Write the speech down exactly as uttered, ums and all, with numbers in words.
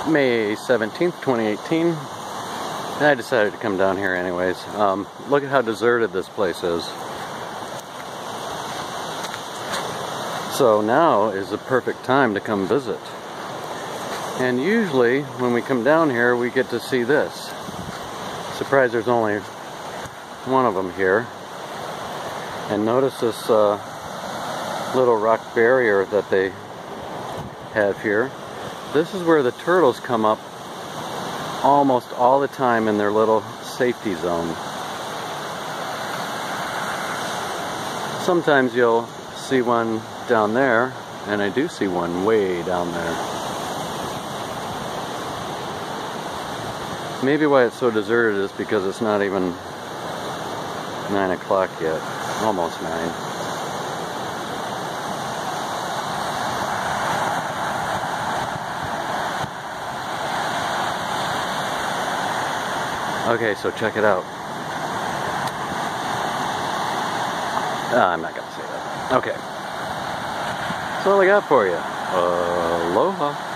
May seventeenth, twenty eighteen, and I decided to come down here anyways. Um, look at how deserted this place is. So now is the perfect time to come visit. And usually when we come down here we get to see this. Surprised there's only one of them here. And notice this uh, little rock barrier that they have here. This is where the turtles come up almost all the time in their little safety zone. Sometimes you'll see one down there, and I do see one way down there. Maybe why it's so deserted is because it's not even nine o'clock yet. Almost nine. Okay, so check it out. Uh, I'm not gonna say that. Okay. That's all I got for you. Aloha.